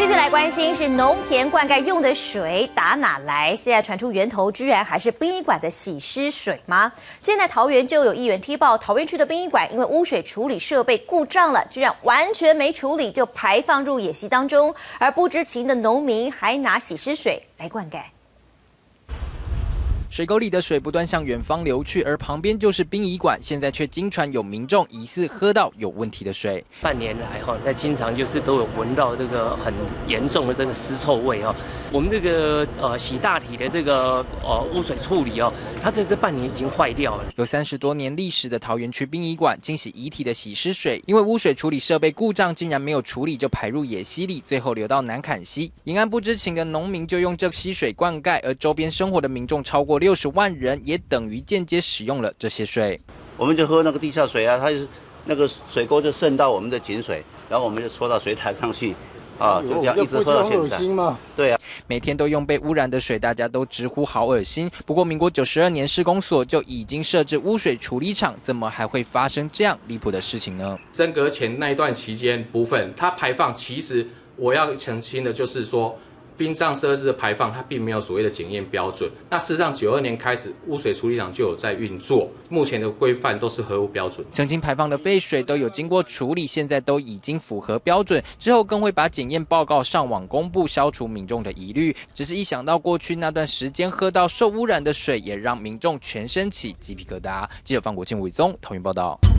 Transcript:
续来关心是农田灌溉用的水打哪来？现在传出源头居然还是殡仪馆的洗尸水吗？现在桃园就有议员踢爆，桃园区的殡仪馆因为污水处理设备故障了，居然完全没处理就排放入野溪当中，而不知情的农民还拿洗尸水来灌溉。 水沟里的水不断向远方流去，而旁边就是殡仪馆，现在却经传有民众疑似喝到有问题的水。 半年来那经常就是都有闻到这个很严重的这个尸臭味我们这个洗大体的这个污水处理它这半年已经坏掉了。 有30多年历史的桃园区殡仪馆，清洗遗体的洗尸水，因为污水处理设备故障，竟然没有处理就排入野溪里，最后流到南坎溪。沿岸不知情的农民就用这溪水灌溉，而周边生活的民众超过60万人，也等于间接使用了这些水。 我们就喝那个地下水啊，它那个水沟就渗到我们的井水，然后我们就抽到水塔上去。 就这样一直喝到现在。对啊， 每天都用被污染的水，大家都直呼好恶心。不过，民国92年市公所就已经设置污水处理厂，怎么还会发生这样离谱的事情呢？ 升格前那一段期间部分，它排放其实我要澄清的就是说。 殡葬设施的排放，它并没有所谓的检验标准。那事实上，92年开始，污水处理厂就有在运作，目前的规范都是合乎标准。 曾经排放的废水都有经过处理，现在都已经符合标准。之后更会把检验报告上网公布，消除民众的疑虑。只是一想到过去那段时间喝到受污染的水，也让民众全身起鸡皮疙瘩。记者方国庆、伟宗桃园报道。